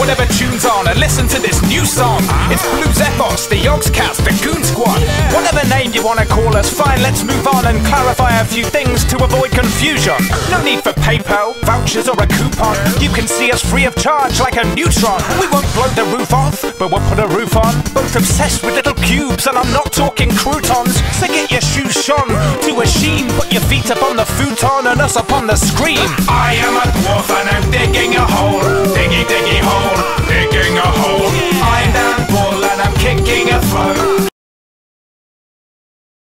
whatever tune's on, and listen to this new song. It's Blues Ethos, the Yogscast, the Goon Squad. Whatever name you wanna call us, fine, let's move on and clarify a few things to avoid confusion. No need for PayPal, vouchers or a coupon. You can see us free of charge like a neutron. We won't blow the roof off, but we'll put a roof on. Both obsessed with little cubes, and I'm not talking croutons. So get your shoes shone to a sheen, put your feet up on the futon and us up on the screen. I am a dwarf and I'm digging a hole